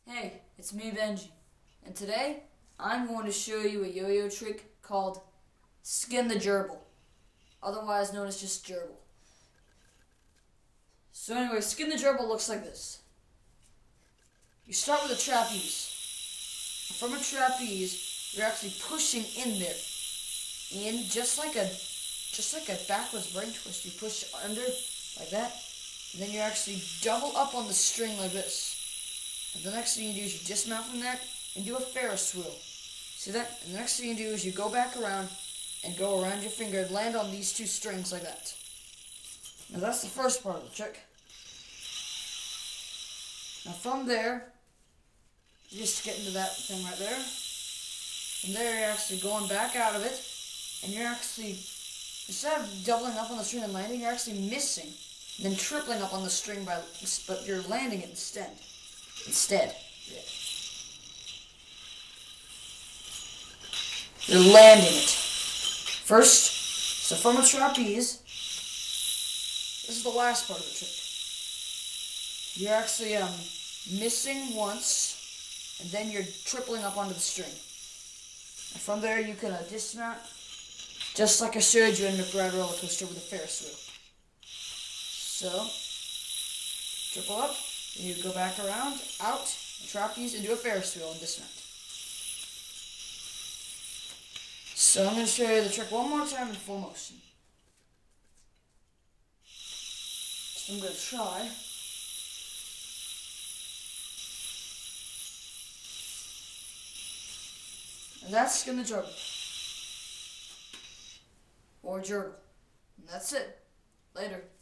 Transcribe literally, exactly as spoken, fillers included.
Hey, it's me, Benji, and today I'm going to show you a yo-yo trick called Skin the Gerbil, otherwise known as just gerbil. So anyway, Skin the Gerbil looks like this. You start with a trapeze. From a trapeze, you're actually pushing in there, in just like a, just like a backwards brain twist. You push under like that, and then you actually double up on the string like this. And the next thing you do is you dismount from that and do a Ferris wheel. See that? And the next thing you do is you go back around and go around your finger and land on these two strings like that. Now that's the first part of the trick. Now from there, you just get into that thing right there. From there you're actually going back out of it, and you're actually, instead of doubling up on the string and landing, you're actually missing, and then tripling up on the string by, but you're landing it instead. Instead. Yeah. You're landing it. First, so from a trapeze, this is the last part of the trick. You're actually um, missing once, and then you're tripling up onto the string. And from there, you can uh, dismount, just like I showed you in the McBride roller coaster with a Ferris wheel. So, triple up. And you go back around, out, trapeze, and do a Ferris wheel and dismount. So I'm going to show you the trick one more time in full motion. So I'm going to try. And that's Skin the Gerbil. Or gerbil. And that's it. Later.